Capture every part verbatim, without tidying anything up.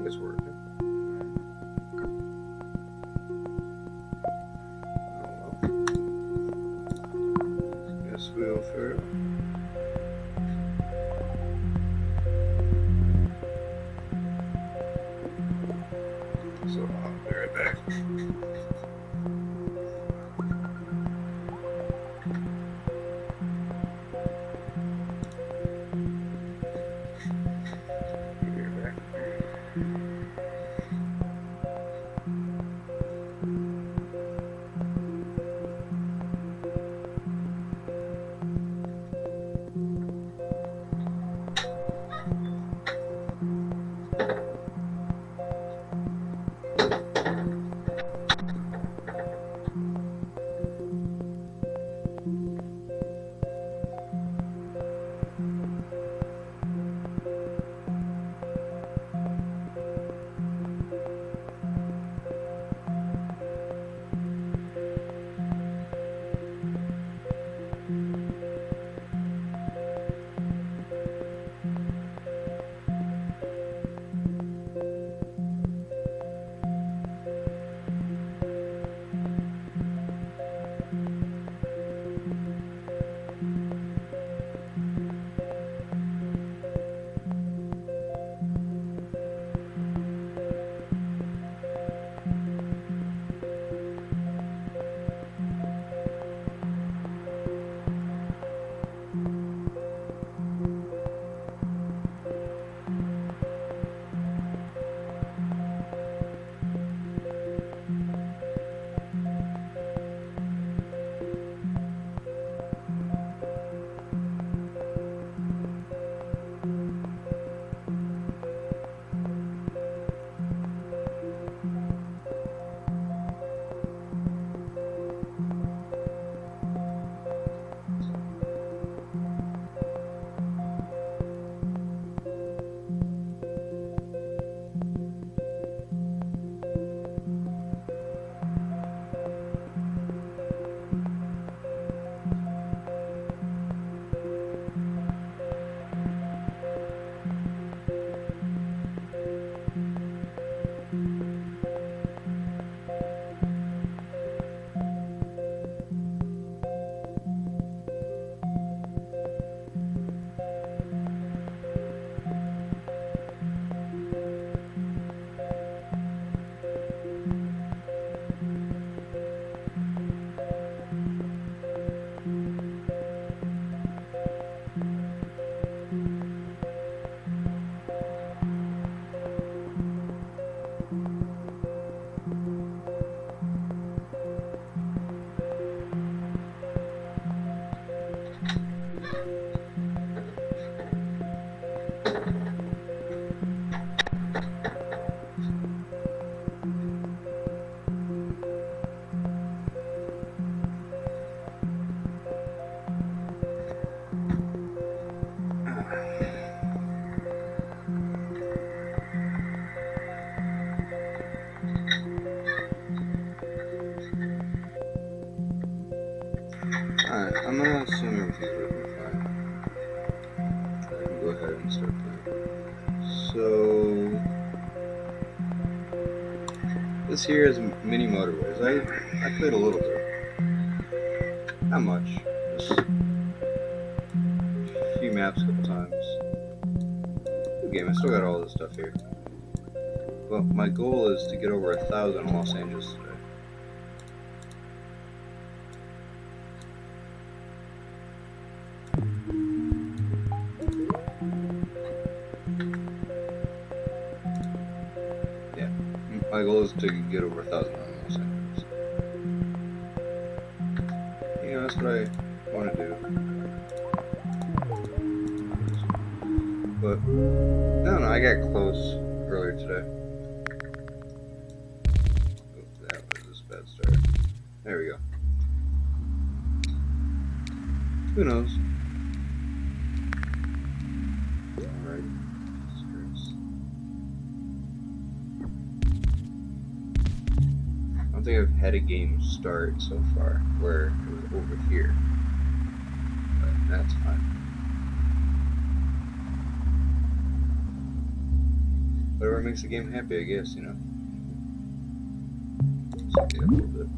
it's working. Oh well. Guess we'll figure it out. So I'll be right back. Alright, I'm gonna assume everything's working fine. I can go ahead and start playing. So, this here is mini Motorways. I, I played a little bit. Not much. Just a few maps a couple times. Good game, I still got all this stuff here. But my goal is to get over a thousand in Los Angeles today. My goal is to get over a thousand in Los Angeles. You know, that's what I want to do. But, I don't know, I got close earlier today. Oh, that was a bad start. There we go. Who knows? Alright. I don't think I've had a game start so far where it was over here. But that's fine. Whatever makes the game happy, I guess, you know. Let's get up a little bit.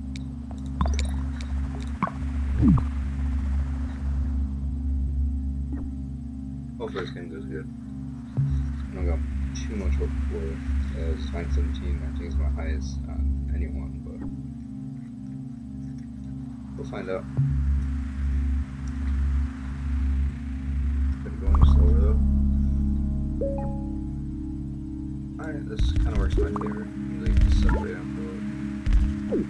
Hopefully this game goes good. I don't got too much hope for it. Uh, it's nine seventeen, I think it's my highest on anyone, but we'll find out. Been going slower though. Alright, this kind of works in my favor. Usually just separate them for it.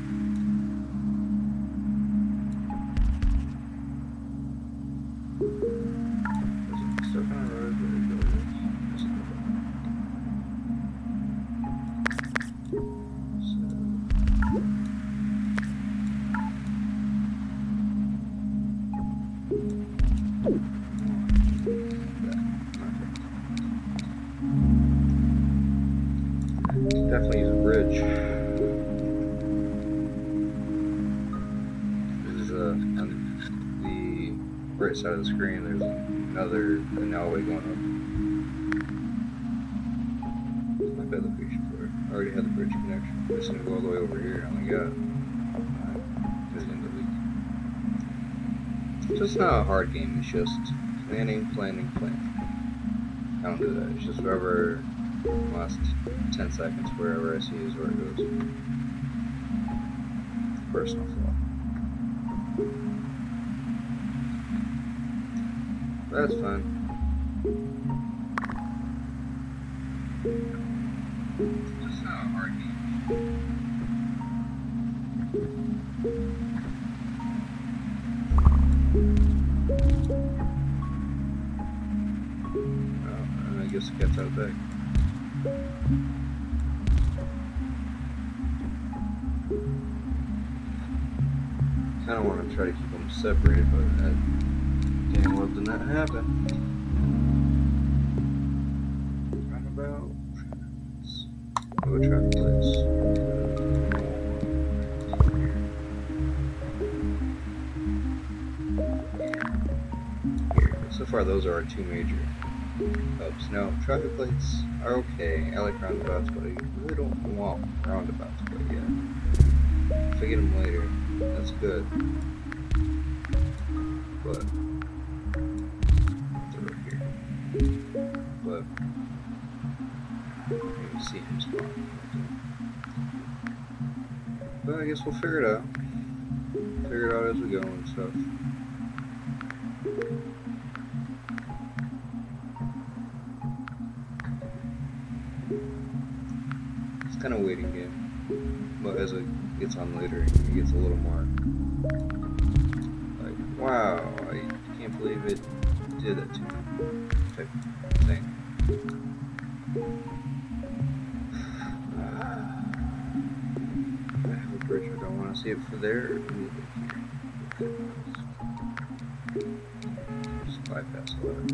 Still kind of road, but it goes. Definitely use a bridge. There's uh, on the right side of the screen, there's another alleyway going up. It's not bad location for it. I already had the bridge connection. I'm just gonna go all the way over here. Oh my god. There's the end of the week. So it's not a hard game, it's just planning, planning, planning. I don't do that. It's just wherever last ten seconds, wherever I see is where it goes. Personal flaw. That's fine. It's not a hard game. Oh, and I guess the cat's out of the bag. Kind of want to try to keep them separated, but that damn well did not happen. Roundabout. Go traffic lights. Here. So far, those are our two major hubs. Now, traffic lights are okay. I like roundabouts, but I really don't want roundabouts quite yet. If I get them later, that's good. But they're right here. But you can see him spawn. But I guess we'll figure it out. Figure it out as we go and stuff. Kind of waiting game, but as it gets on later, it gets a little more like, wow, I can't believe it did that to me type thing. I have a bridge, I don't want to see it for there or move it here. Just bypass a lot.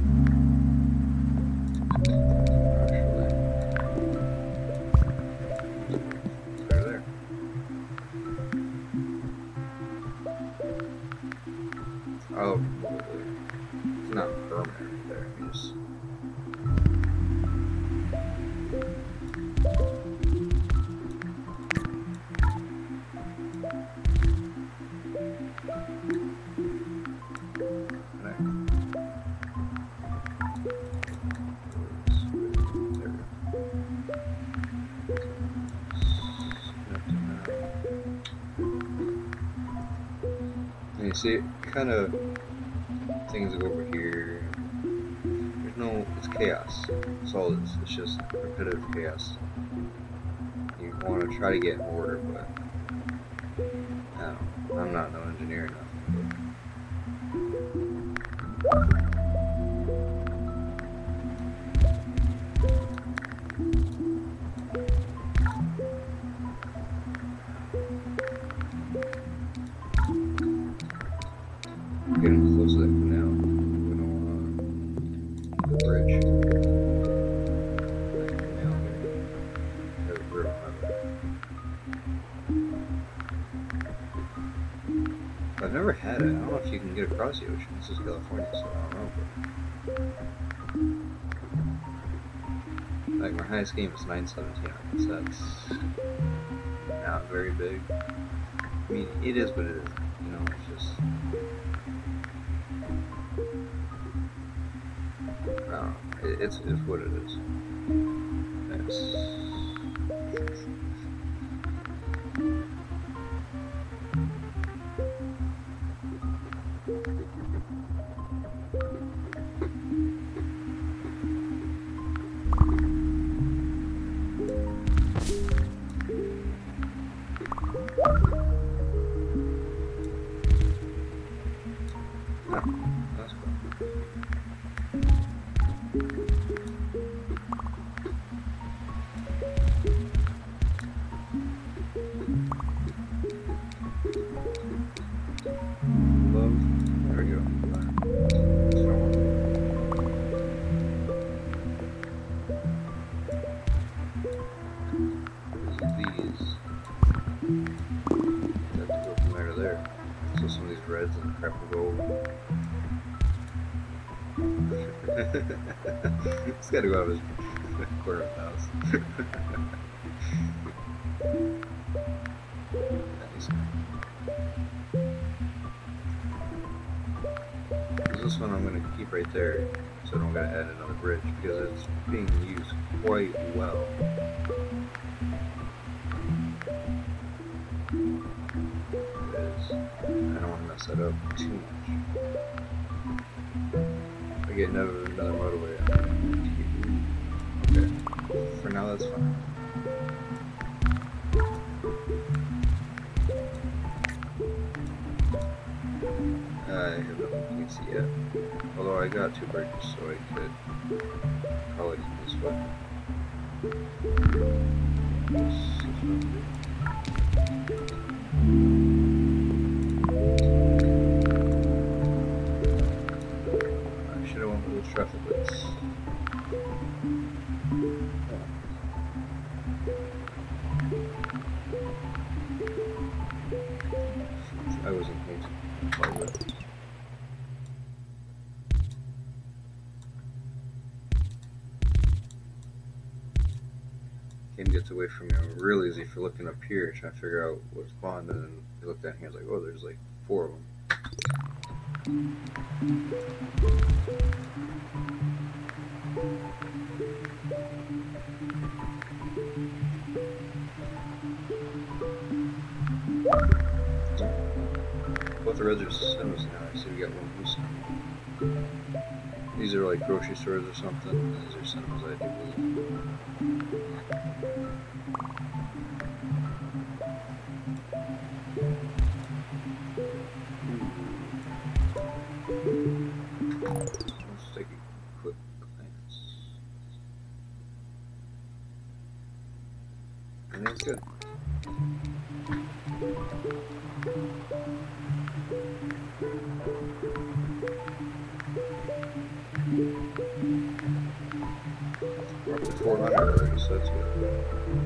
Oh, it's not permanent there. Just you see, it kind of things go over here. There's no, it's chaos. That's all it is. It's just repetitive chaos. You want to try to get in order, but I don't know. I'm not no engineer enough. Getting close to that now. We don't want to the bridge. I've never had it. I don't know if you can get across the ocean. This is California, so I don't know. But I Like my highest game is nine seventeen. I guess that's not very big. I mean, it is what it is. You know, it's just. I don't know. It, it's it's what it is. It's. He's gotta go out of his corner of the house. Nice. This one I'm gonna keep right there, so I don't gotta add another bridge because it's being used quite well. It is. I don't want to mess that up too much. I get another another motorway. Okay. For now, that's fine. I have nothing to see yet. Although I got two bridges, so I could probably do this way. I should have went with the traffic lights. I wasn't paying attention. Game gets away from you real easy for looking up here, trying to figure out what's spawned, and then you look down here, it's like, oh, there's like four of them. Both the reds are cinemas now. I see we got one blue cinema. These are like grocery stores or something. These are cinemas, I do believe. Let's take a quick glance. And that's good. We're up to four hundred already, so that's good.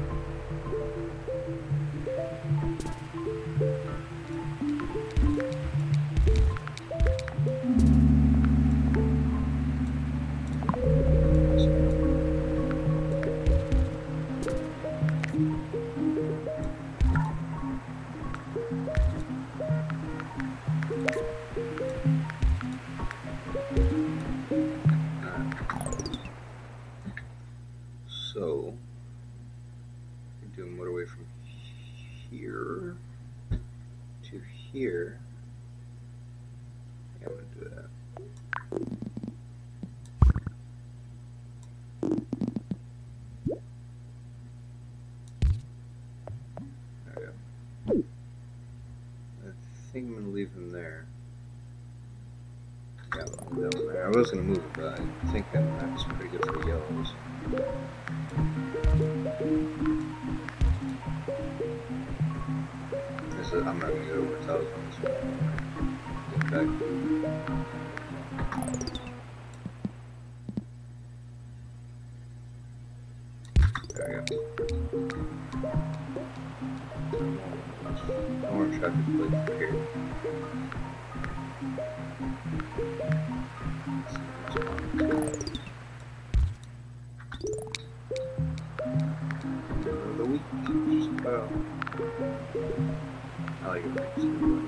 So, we do a motorway from here to here. Yeah, I'm going to do that. There we go. I think I'm going to leave him there. Yeah, I'm going to leave him there. I was going to move it, but I think that that's pretty good for the yellows. This is, I'm not going to go over tiles on this one. Get back. There we go. No more traffic lights here. Just about. I like it. Just doing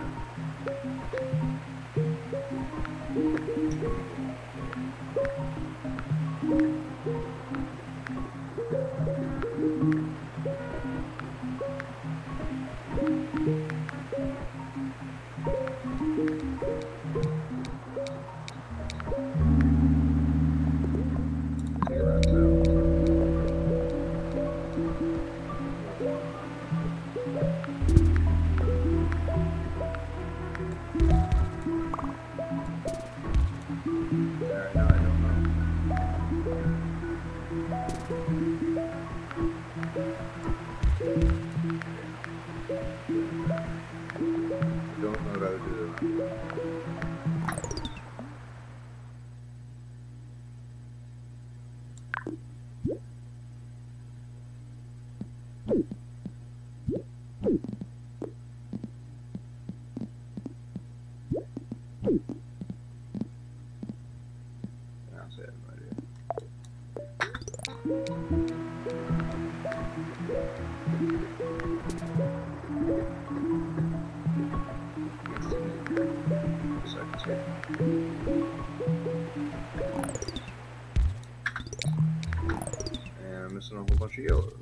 And I'm missing a whole bunch of yellows.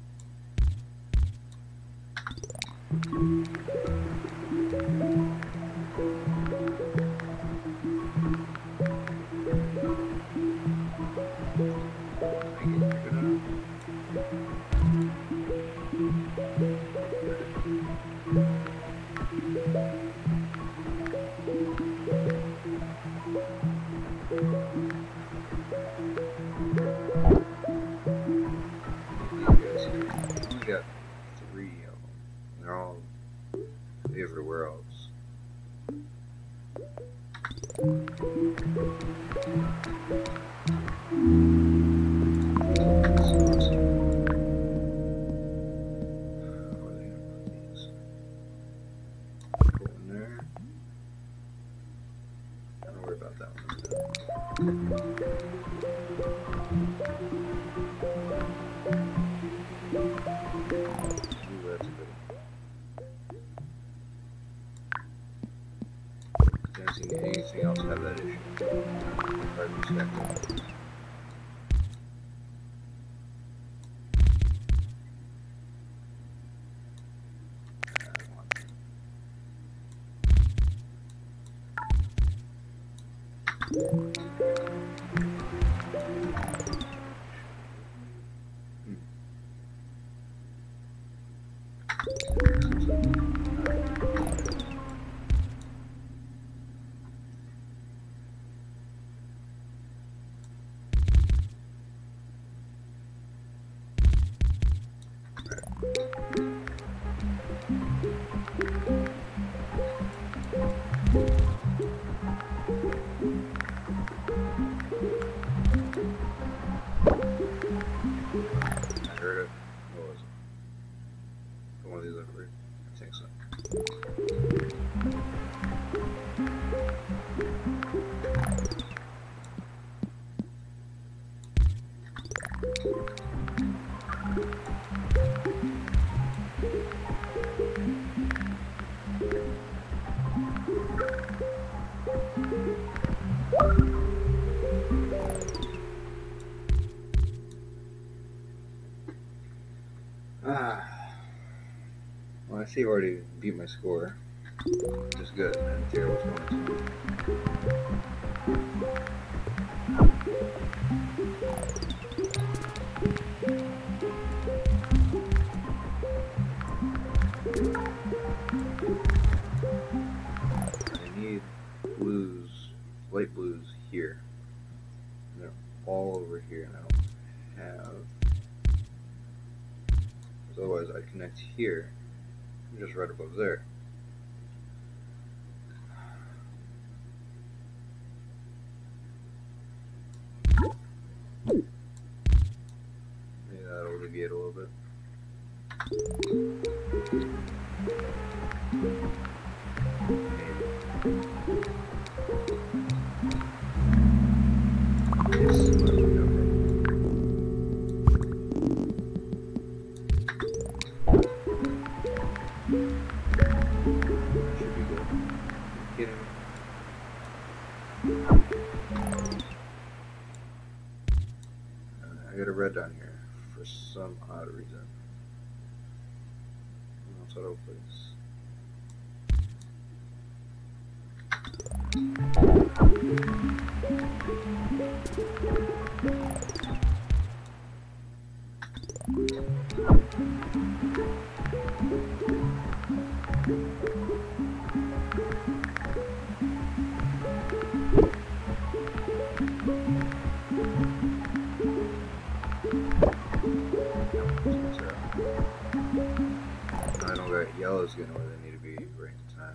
Everywhere else. Don't worry about that one. Anything else have that issue? Hard to stack up. Ah. Well, I see I've already beat my score, which is good. I didn't care what's going on. I need blues, light blues here. And they're all over here, and I don't have. Because otherwise, I'd connect here, and just right above there. Maybe that'll alleviate a little bit. Yes, okay. know how to read that. That's auto place. I don't got yellows getting where they need to be right in time.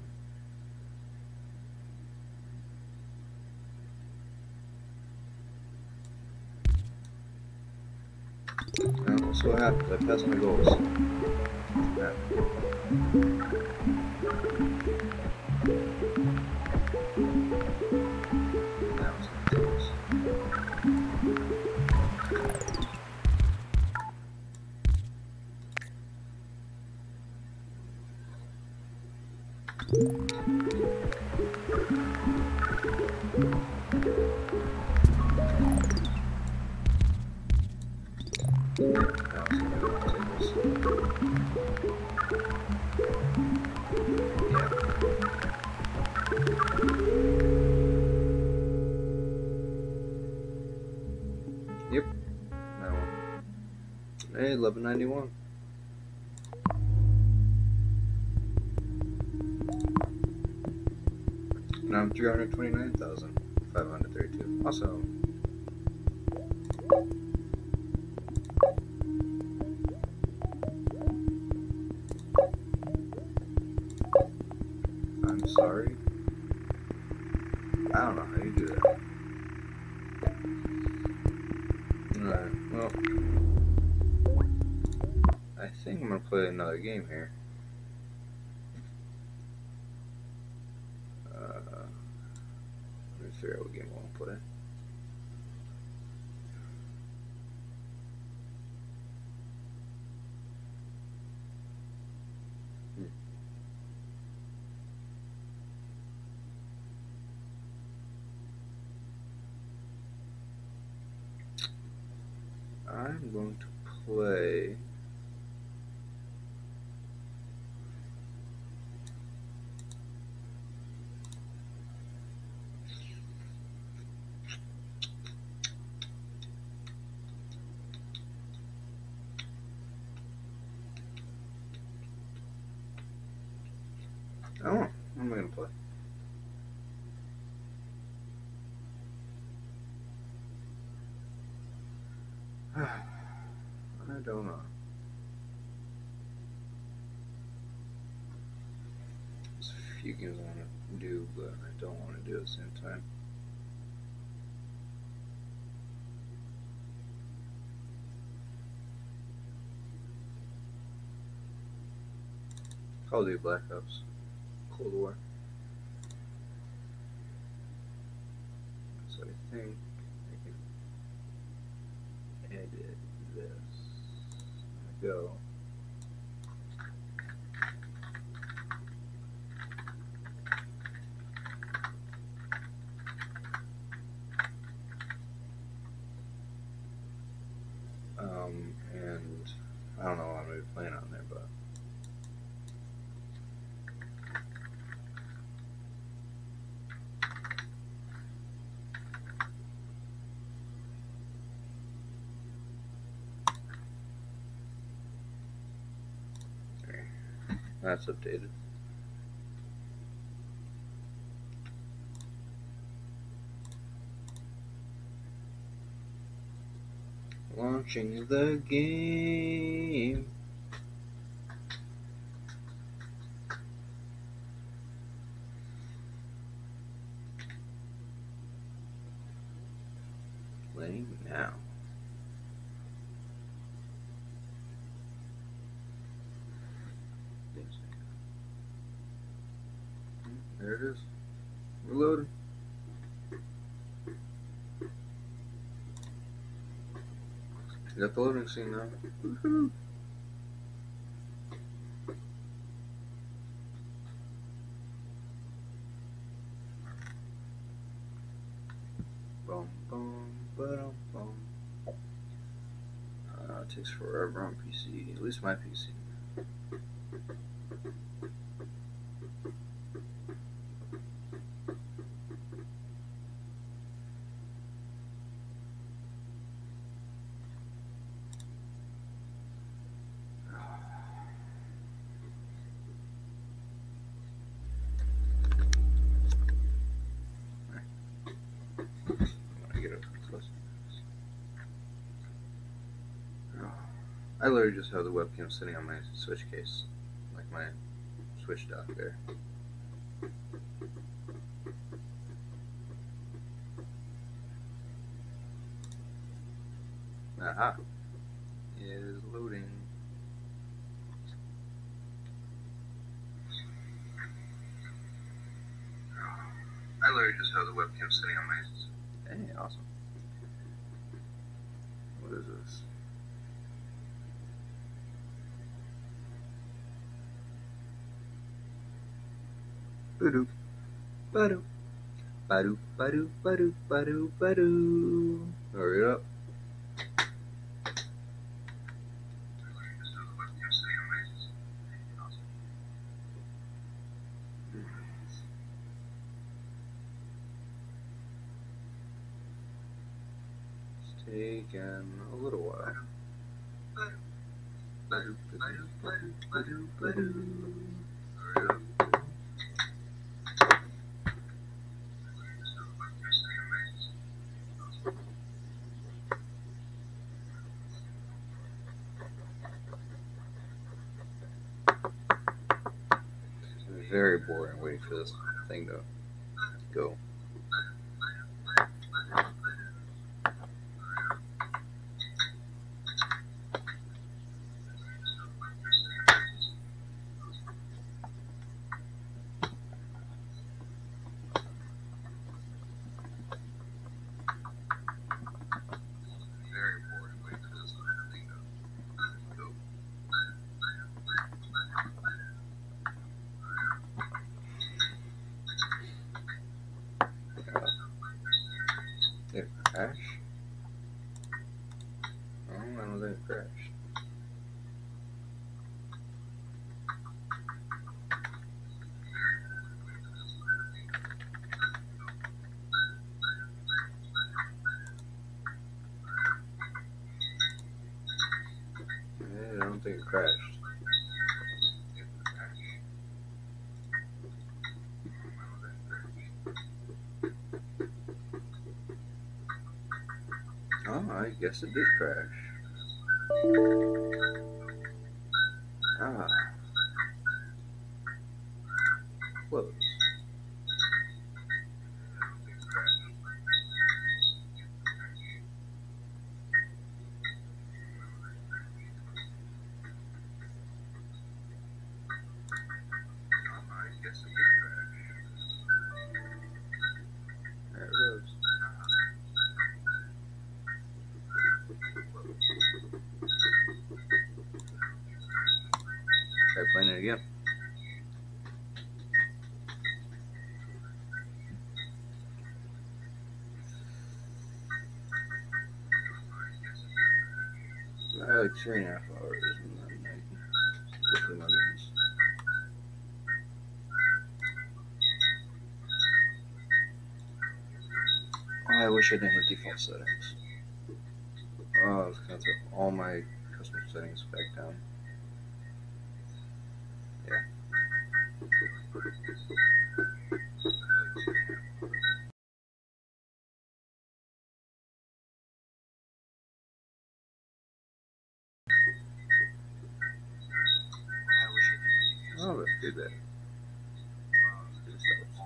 Now, we'll see what happens. I passed my goals. Yeah. Now it's gonna take us. Yep, that one. Hey, eleven ninety-one. Now I'm three hundred twenty-nine thousand five hundred thirty-two. Awesome. I'm sorry. I don't know how you do that. Alright, well, I think I'm gonna play another game here. Uh, let me figure out what game I want to play. Hmm. I'm going to play I don't know. What am I going to play? I don't know. There's a few games I want to do, but I don't want to do at the same time. Call of Duty Black Ops Cold War. So I think I can edit this. Go. Um, and I don't know what I'm going to be playing on there, but that's updated. Launching the game. Playing now. There it is. Reloading. Got the loading scene now. Woohoo! Boom, boom, boom, boom. Uh, takes forever on P C, at least my P C. I literally just have the webcam sitting on my switch case, like my switch dock there. Aha! It is loading. I literally just have the webcam sitting on my... Hey, awesome. What is this? Ba-doop, ba-doop, ba-doop, ba-doop, ba-doop, ba-doop, ba-doop. Hurry up. It's taken a little while. Ba-doop, ba-doop, ba-doop, ba-doop, ba-doop. Hurry up. Very boring waiting for this thing to go. Very boring waiting for this thing to go. Did it crash? Oh, I don't think it crashed. Yeah, I don't think it crashed. Oh, I guess it did crash. Ah. Close. I guess it did crash. There it goes. Try playing it again. I like three and a half hours and then I go through my games. Oh, I wish I didn't hit default settings. Oh, I was gonna throw all my custom settings back down. Yeah. Oh, that's good then. Good stuff.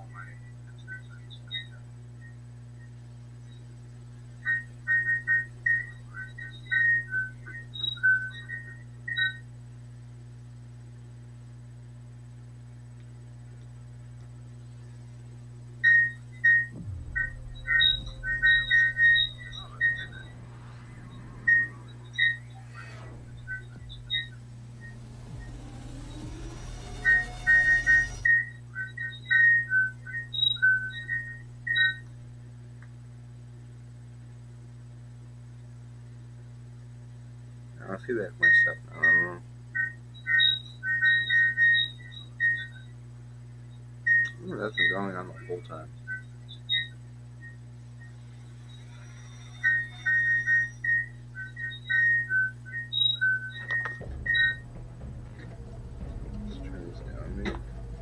feedback my stuff now. I don't know. Ooh, that's been going on the whole time. Let's turn this down a minute.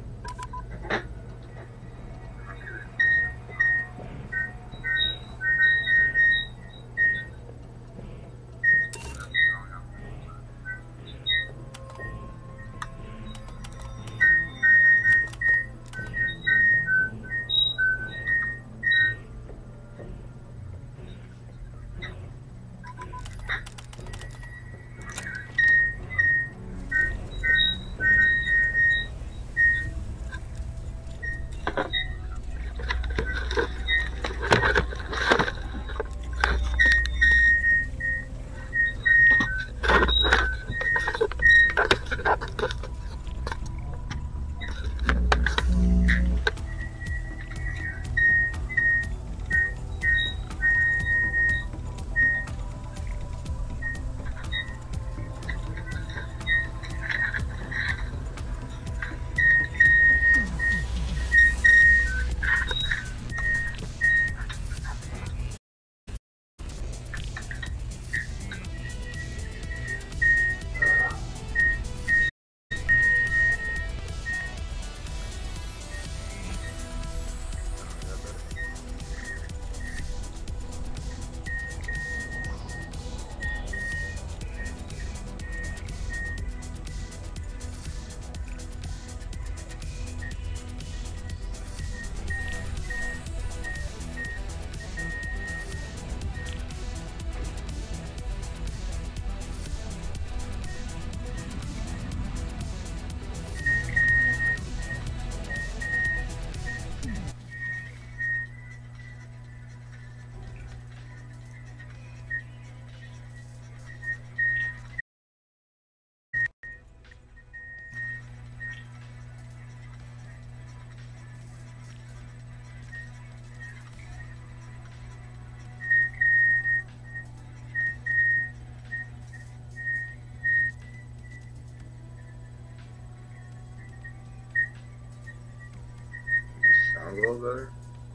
Sounds a little better.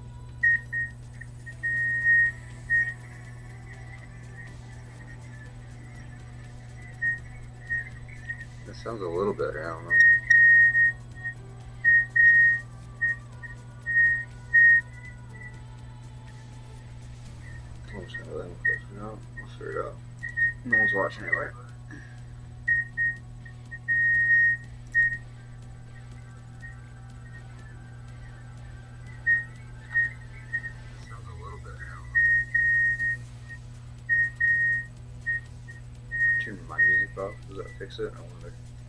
That sounds a little better, I don't know. I'm just gonna let him close it out. I'll figure it out. No one's watching anyway. Sounds a little better, I don't know. Turn my music off. Does that fix it? I wonder.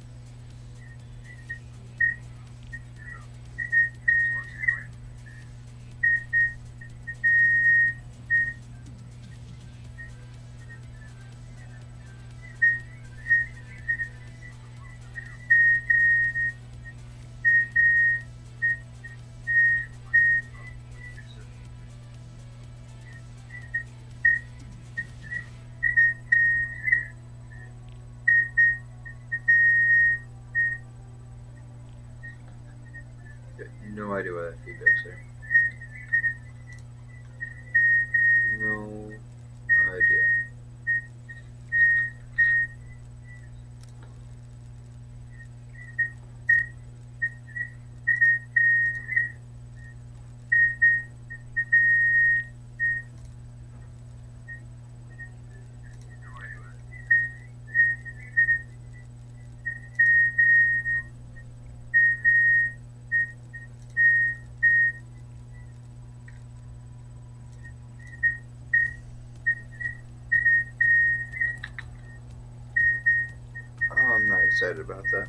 No idea why that feedback's there. No idea. Oh, I'm not excited about that.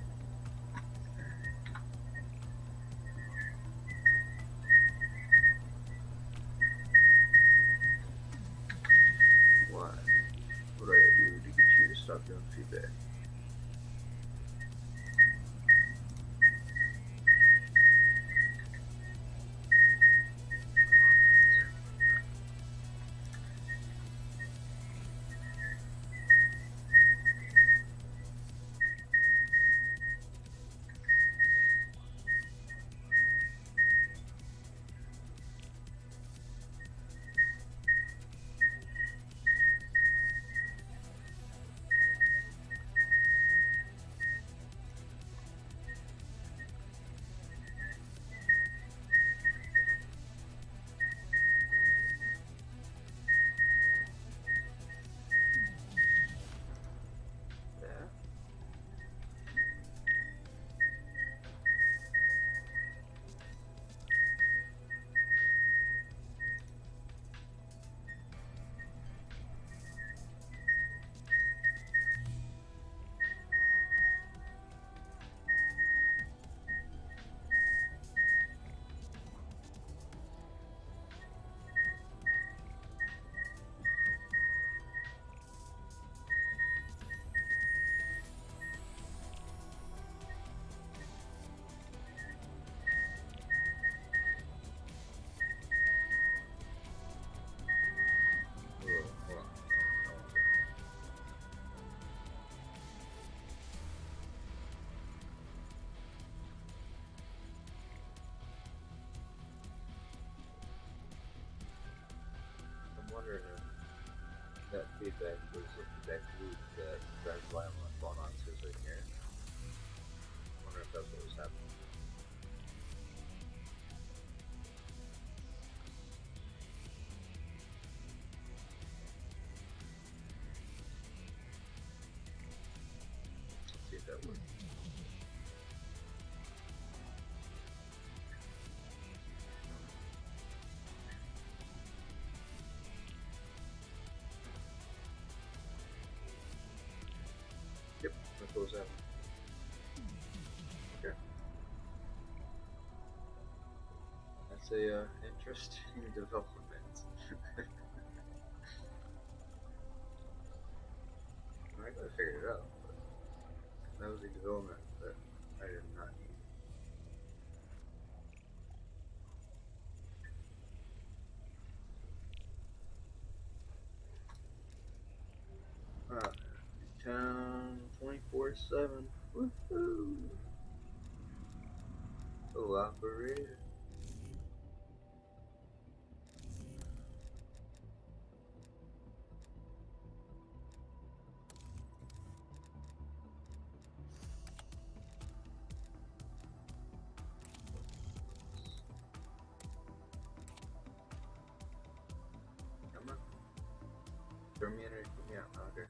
What? What do I do to get you to stop doing feedback? feedback was the feedback loop that drives why I'm not going on to right here. I wonder if that's what was happening. Let's see if that works. Yep, that's what was happening. Okay. That's a uh, interesting development. I gotta figure it out, but that was a development that I did not need. Ah, town twenty-four seven. Woohoo! Oh, operator. Come on. Throw me in or put me out. Okay.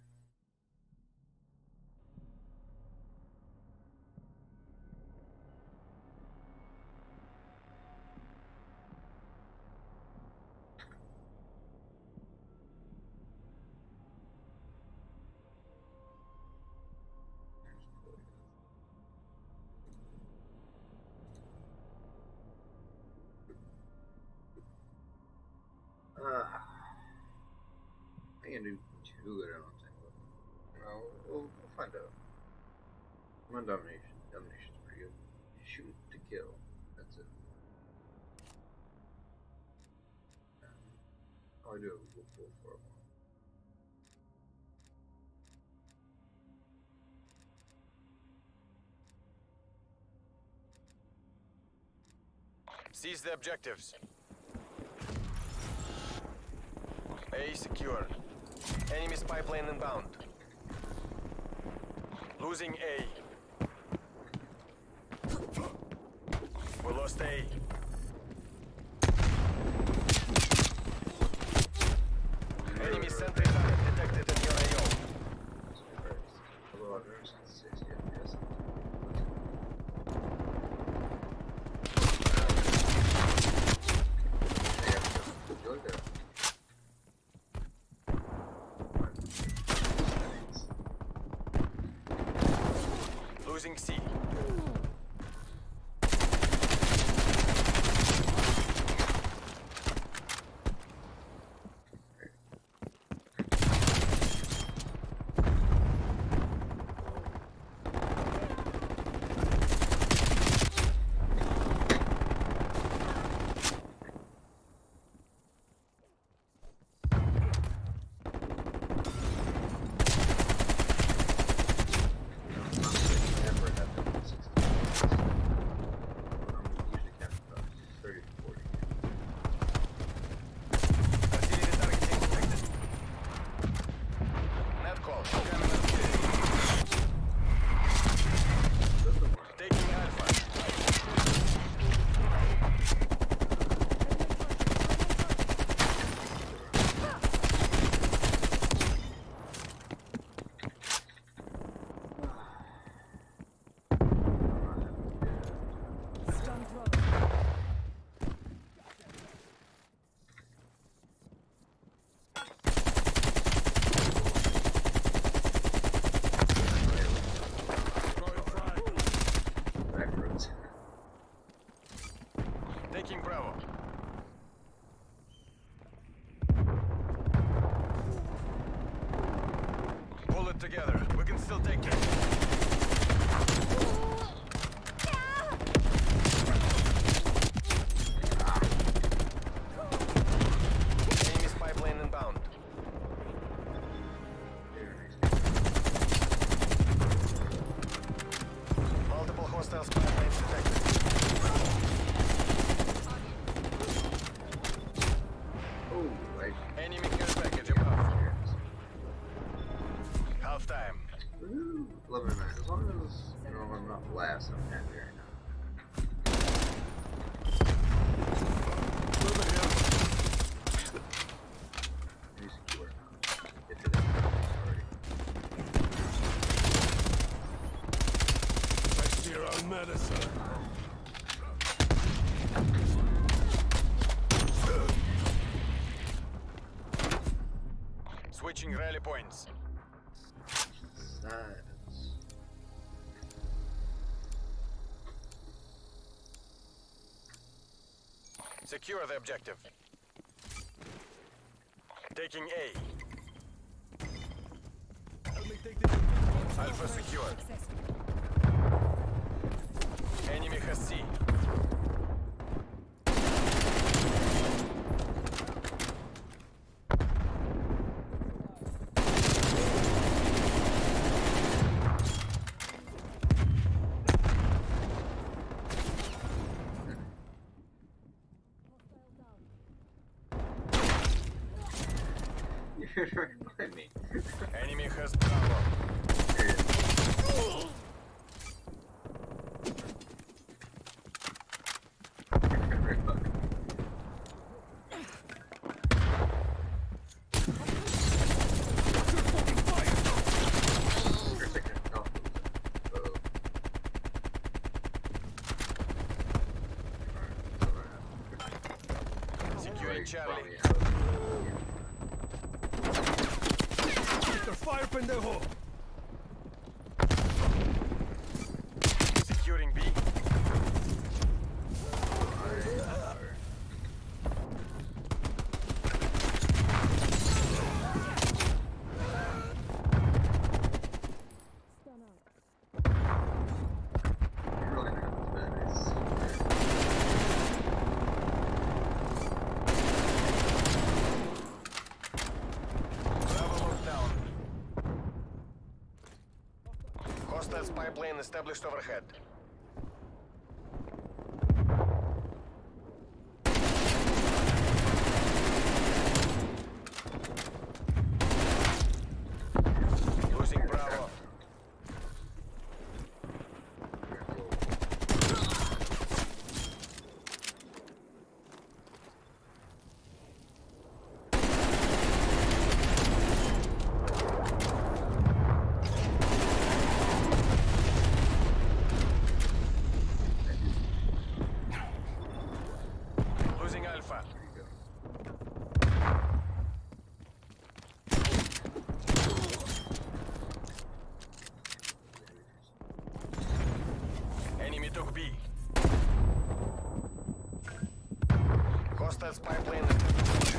Ah. I can do too good, I don't think. But, well, we'll, we'll find out. I'm on domination. Domination's pretty good. Shoot to kill. That's it. Oh, I do have a full full for one. Seize the objectives. A secure. Enemy spy plane inbound. Losing A. We lost A. Enemy sentry target detected in your A O. Although I've never seen sixty F P S. Hey, you like that? Losing C. Taking Bravo. Pull it together. We can still take it. Enemy spy plane inbound. Multiple hostile spy planes detected. Oh, right. Enemy care package above. other than that, as long as you know I'm not last, I'm happy right now. Pretty secure now. Get to that already. Take your own medicine. Switching rally points. Sides. Secure the objective. Taking A. Alpha secured. Enemy has C. You're right behind me. Enemy has Bravo. There it is. Securing Charlie. Fire, pendejo! Securing B. Hostile spy plane established overhead. Losing Bravo. Losing Alpha. Enemy took B. Hostile spy plane established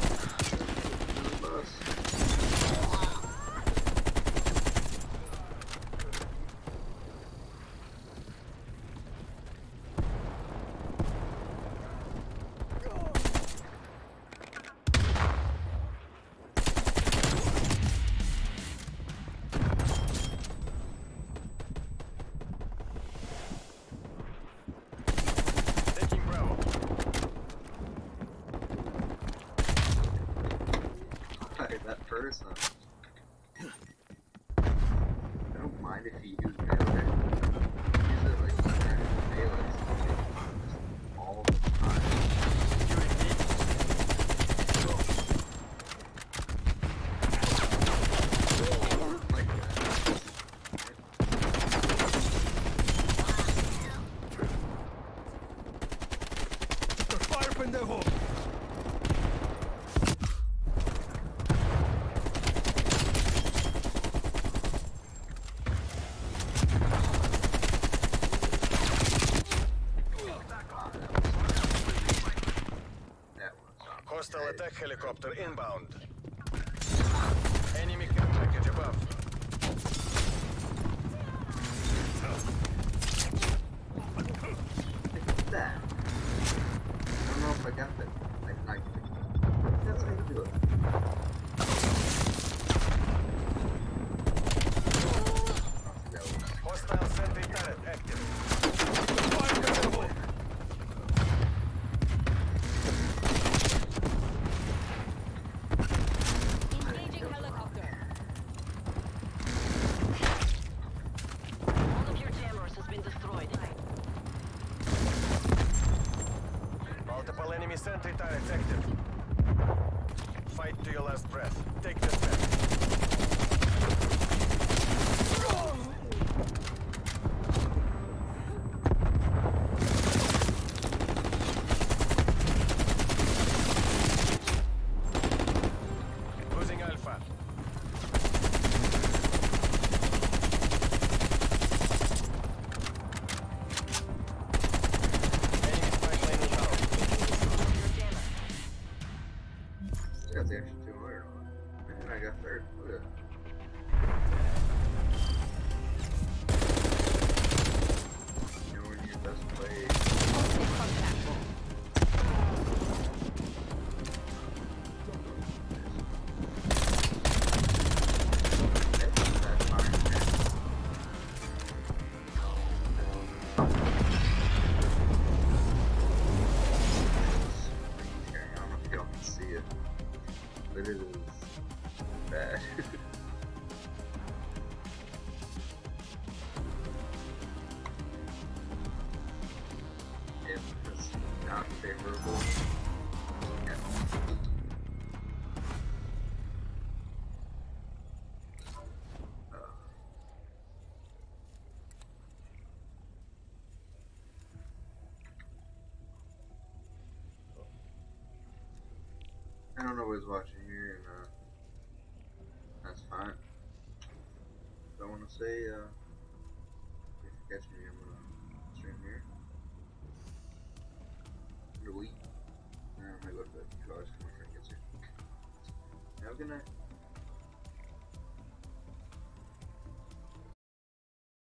taking Bravo. That person. I don't mind if he uses melee. Use it like melee. Just all the time. Securing B. Like that. Fire, pendejo! Hostile attack helicopter inbound. Enemy care package above. Look at that. I don't know if I got that. Like, like, that's how you do it. Hostile sentry turret active. Fire, pendejo! Engaging helicopter. Enemy sentry turret active. Fight to your last breath. Take this back. Losing Alpha. Enemy spy plane is out. Got the extra two hundred on it. And I got third. Look at that. You know when you best play. I don't know if y'all can see it, but it is bad. Yep, it's not favorable. Yeah. Uh, I don't know who's watching here, and uh, that's fine. I want to say, uh, if you catch me, I'm gonna stream here. Delete. Uh, I might look like two hours before my friend gets here. Have a good night.